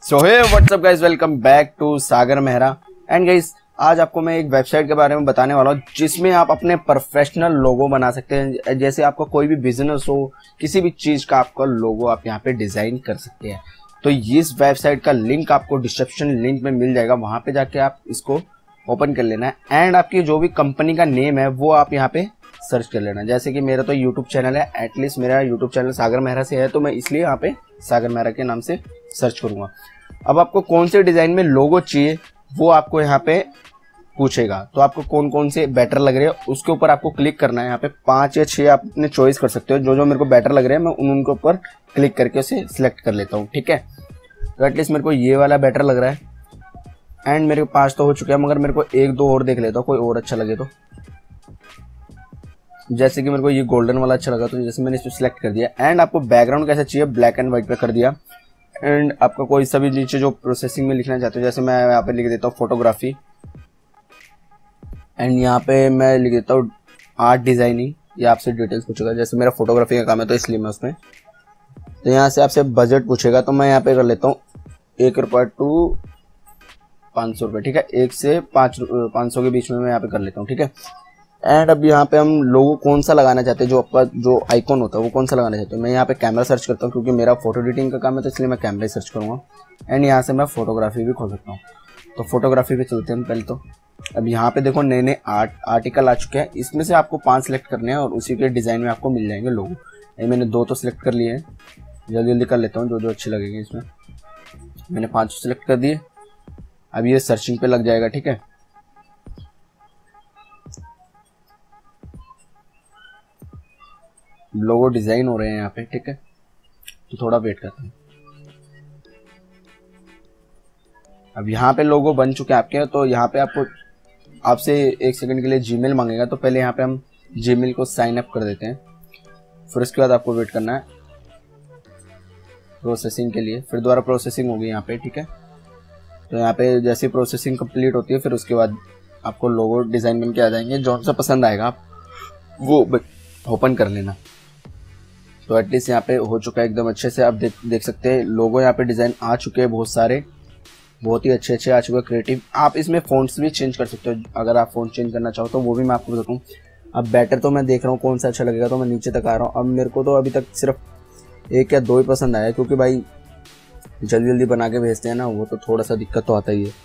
So hey what's up guys, welcome back to Sagar Mehra. And guys, आज आपको मैं एक वेबसाइट के बारे में बताने वाला हूँ जिसमें आप अपने प्रोफेशनल लोगो बना सकते हैं। जैसे आपका कोई भी बिजनेस हो, किसी भी चीज का आपका लोगो आप यहाँ पे डिजाइन कर सकते हैं। तो इस वेबसाइट का लिंक आपको डिस्क्रिप्शन लिंक में मिल जाएगा, वहां पे जाके आप इसको ओपन कर लेना है। एंड आपकी जो भी कंपनी का नेम है वो आप यहाँ पे सर्च कर लेना। जैसे कि मेरा तो यूट्यूब चैनल है, एटलीस्ट मेरा यूट्यूब चैनल सागर मेहरा से है, तो मैं इसलिए यहाँ पे सागर मेहरा के नाम से सर्च करूंगा। अब आपको कौन से डिजाइन में लोगो चाहिए वो आपको यहाँ पे पूछेगा, तो आपको कौन कौन से बेटर लग रहे हैं उसके ऊपर आपको क्लिक करना है। यहाँ पे 5 या 6 आप अपने चॉइस कर सकते हो। जो मेरे को बेटर लग रहे हैं मैं उनके ऊपर क्लिक करके उसे सिलेक्ट कर लेता हूँ। ठीक है, तो एटलीस्ट मेरे को ये वाला बेटर लग रहा है। एंड मेरे पास तो हो चुका है, मगर मेरे को 1-2 और देख लेता हूँ, कोई और अच्छा लगे तो। जैसे कि मेरे को ये गोल्डन वाला अच्छा लगा, तो जैसे मैंने इसको सिलेक्ट कर दिया। एंड आपको बैकग्राउंड कैसा चाहिए, ब्लैक एंड व्हाइट पे कर दिया। एंड आपका कोई सा भी नीचे जो प्रोसेसिंग में लिखना चाहते हो, जैसे मैं यहाँ पे लिख देता हूँ फोटोग्राफी। एंड यहाँ पे मैं लिख देता हूँ आर्ट डिजाइनिंग। ये आपसे डिटेल्स पूछेगा, जैसे मेरा फोटोग्राफी का काम है तो इसलिए मैं उसमें, तो यहाँ से आपसे बजट पूछेगा, तो मैं यहाँ पे कर लेता हूँ 1 रुपये टू 500 रुपये। ठीक है, 1 से 500 के बीच में मैं यहाँ पे कर लेता हूँ। ठीक है, एंड अब यहाँ पे हम लोगो कौन सा लगाना चाहते हैं, जो आपका जो आइकॉन होता है वो कौन सा लगाना चाहते हैं। मैं यहाँ पे कैमरा सर्च करता हूँ, क्योंकि मेरा फोटो एडिटिंग का काम है तो इसलिए मैं कैमरा ही सर्च करूँगा। एंड यहाँ से मैं फोटोग्राफी भी खोल सकता हूँ, तो फोटोग्राफी पे चलते हैं पहले तो। अब यहाँ पे देखो नए नए आर्टिकल आ चुके हैं, इसमें से आपको 5 सेलेक्ट करने हैं और उसी के डिज़ाइन में आपको मिल जाएंगे लोगो। मैंने 2 तो सिलेक्ट कर लिए हैं, जल्दी जल्दी कर लेता हूँ जो अच्छे लगेंगे इसमें। मैंने 5 सेलेक्ट कर दिए। अब ये सर्चिंग पे लग जाएगा। ठीक है, लोगो डिजाइन हो रहे हैं यहाँ पे। ठीक है, तो थोड़ा वेट करते हैं। अब यहाँ पे लोगो बन चुके हैं आपके, तो यहाँ पे आपसे 1 सेकंड के लिए जीमेल मांगेगा, तो पहले यहाँ पे हम जीमेल को साइन अप कर देते हैं। फिर उसके बाद आपको वेट करना है प्रोसेसिंग के लिए, फिर दोबारा प्रोसेसिंग होगी यहाँ पे। ठीक है, तो यहाँ पे जैसे प्रोसेसिंग कंप्लीट होती है, फिर उसके बाद आपको लोगो डिजाइन बन के आ जाएंगे। जो सा पसंद आएगा आप वो ओपन कर लेना। तो एटलीस्ट यहाँ पे हो चुका है एकदम अच्छे से। आप देख सकते हैं लोगो यहाँ पे डिजाइन आ चुके हैं, बहुत सारे, बहुत ही अच्छे आ चुके हैं, क्रिएटिव। आप इसमें फ़ॉन्ट्स भी चेंज कर सकते हो, अगर आप फ़ॉन्ट चेंज करना चाहो तो वो भी मैं आपको बताऊँ। अब बेटर तो मैं देख रहा हूँ कौन सा अच्छा लगेगा, तो मैं नीचे तक आ रहा हूँ। अब मेरे को तो अभी तक सिर्फ 1 या 2 ही पसंद आया, क्योंकि भाई जल्दी जल्दी बना के भेजते हैं ना, वो तो थोड़ा सा दिक्कत तो आता ही है।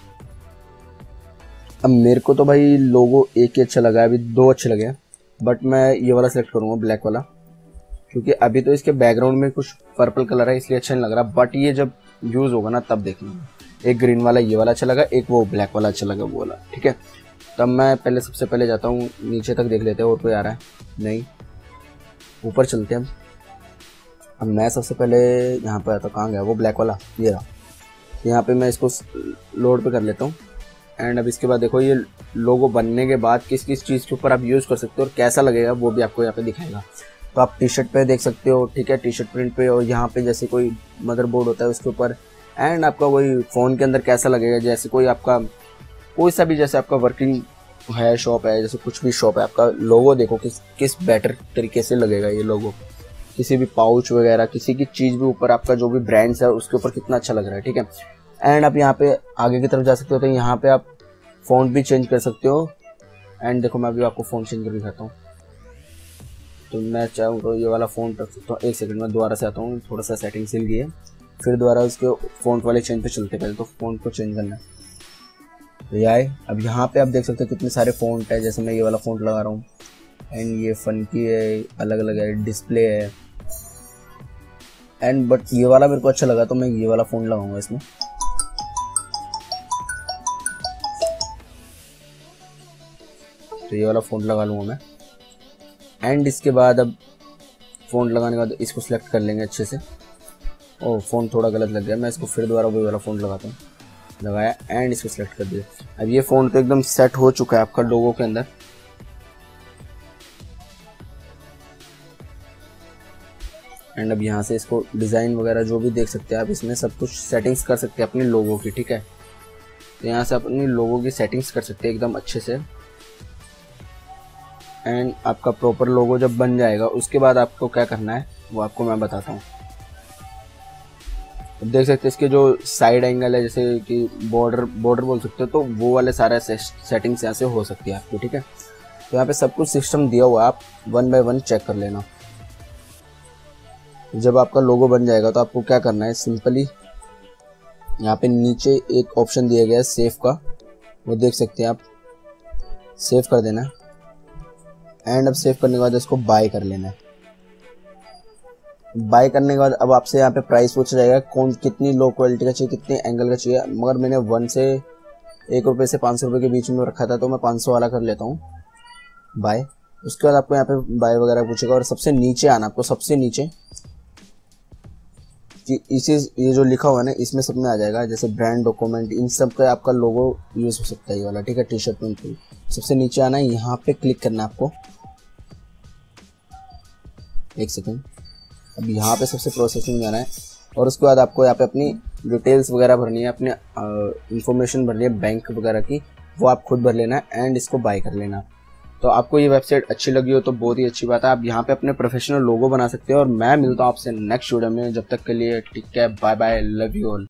अब मेरे को तो भाई लोगो 1 ही अच्छा लगा है, अभी 2 अच्छे लगे हैं, बट मैं ये वाला सेलेक्ट करूँगा, ब्लैक वाला, क्योंकि अभी तो इसके बैकग्राउंड में कुछ पर्पल कलर है इसलिए अच्छा नहीं लग रहा। बट ये जब यूज होगा ना तब देखना। एक ग्रीन वाला ये वाला अच्छा लगा, एक वो ब्लैक वाला अच्छा लगा, वो वाला। ठीक है, तब मैं सबसे पहले जाता हूँ नीचे तक, देख लेते हैं और कोई आ रहा है नहीं, ऊपर चलते हैं। अब मैं सबसे पहले यहाँ पर आता, कहाँ गया वो ब्लैक वाला, ये रहा। यहाँ पे मैं इसको लोड पे कर लेता हूँ। एंड अब इसके बाद देखो ये लोगो बनने के बाद किस किस चीज़ के ऊपर आप यूज़ कर सकते हो और कैसा लगेगा वो भी आपको यहाँ पे दिखाएगा। तो आप टी शर्ट पे देख सकते हो। ठीक है, टी शर्ट प्रिंट पे, और यहाँ पे जैसे कोई मदरबोर्ड होता है उसके ऊपर। एंड आपका वही फ़ोन के अंदर कैसा लगेगा, जैसे कोई आपका कोई सा भी, जैसे आपका वर्किंग है, शॉप है, जैसे कुछ भी शॉप है, आपका लोगो देखो किस बेटर तरीके से लगेगा ये लोगो। किसी भी पाउच वगैरह, किसी की चीज़ भी ऊपर, आपका जो भी ब्रांड्स है उसके ऊपर कितना अच्छा लग रहा है। ठीक है, एंड आप यहाँ पे आगे की तरफ जा सकते हो, तो यहाँ पे आप फ़ॉन्ट भी चेंज कर सकते हो। एंड देखो मैं अभी आपको फ़ॉन्ट चेंज करके दिखाता हूँ। तो मैं चाहूँ तो ये वाला फ़ॉन्ट रख सकता हूँ। 1 सेकंड में दोबारा से आता हूँ, थोड़ा सा सेटिंग हिल गई है, फिर दोबारा उसके फ़ॉन्ट वाले चेंज पे चलते। पहले तो फ़ॉन्ट को चेंज करना है, तो ये आए। अब यहाँ पे आप देख सकते हो कितने सारे फ़ॉन्ट है, जैसे मैं ये वाला फ़ॉन्ट लगा रहा हूँ। एंड ये फनकी है, अलग अलग है, डिस्प्ले है। एंड बट ये वाला मेरे को अच्छा लगा, तो मैं ये वाला फ़ॉन्ट लगाऊंगा इसमें। तो ये वाला फ़ॉन्ट लगा लूँगा मैं। एंड इसके बाद अब फ़ॉन्ट लगाने के बाद इसको सिलेक्ट कर लेंगे अच्छे से। ओह, फ़ॉन्ट थोड़ा गलत लग गया, मैं इसको फिर दोबारा वही वाला फ़ॉन्ट लगाता हूँ। लगाया एंड इसको सिलेक्ट कर दिया। अब ये फ़ॉन्ट तो एकदम सेट हो चुका है आपका लोगो के अंदर। एंड अब यहाँ से इसको डिज़ाइन वगैरह जो भी देख सकते हैं आप, इसमें सब कुछ सेटिंग्स कर सकते हैं अपने लोगो की। ठीक है, तो यहाँ से अपनी लोगो की सेटिंग्स कर सकते हैं एकदम अच्छे से। एंड आपका प्रॉपर लोगो जब बन जाएगा उसके बाद आपको क्या करना है वो आपको मैं बताता हूँ। देख सकते हैं इसके जो साइड एंगल है, जैसे कि बॉर्डर बोल सकते हो, तो वो वाले सारे सेटिंग्स यहाँ से हो सकती है आपकी, ठीक है। तो यहाँ पे सब कुछ सिस्टम दिया हुआ है, आप 1 बाय 1 चेक कर लेना। जब आपका लोगो बन जाएगा तो आपको क्या करना है, सिंपली यहाँ पे नीचे एक ऑप्शन दिया गया है सेव का, वो देख सकते हैं आप, सेव कर देना है। एंड अब सेव करने के बाद इसको बाय कर लेना है। बाय करने के बाद अब आपसे यहाँ पे प्राइस पूछा जाएगा, कौन कितनी लो क्वालिटी का चाहिए, कितने एंगल का चाहिए। मगर मैंने 1 से 1 रुपये से 500 रुपये के बीच में रखा था, तो मैं 500 वाला कर लेता हूँ बाय। उसके बाद आपको यहाँ पे बाय वगैरह पूछेगा, और सबसे नीचे आना, आपको सबसे नीचे कि ये जो लिखा हुआ है ना, इसमें सब में आ जाएगा, जैसे ब्रांड डॉक्यूमेंट, इन सब का आपका लोगो यूज हो सकता है ये वाला, ठीक है। टी शर्ट में सबसे नीचे आना है, यहाँ पे क्लिक करना है आपको। एक सेकेंड, अब यहाँ पे सबसे प्रोसेसिंग जाना है, और उसके बाद आपको यहाँ पे अपनी डिटेल्स वगैरह भरनी है, अपने इंफॉर्मेशन भरनी है बैंक वगैरह की, वो आप खुद भर लेना है एंड इसको बाय कर लेना। तो आपको ये वेबसाइट अच्छी लगी हो तो बहुत ही अच्छी बात है, आप यहाँ पे अपने प्रोफेशनल लोगो बना सकते हो। और मैं मिलता हूँ आपसे नेक्स्ट वीडियो में, जब तक के लिए take care, bye bye, love you all.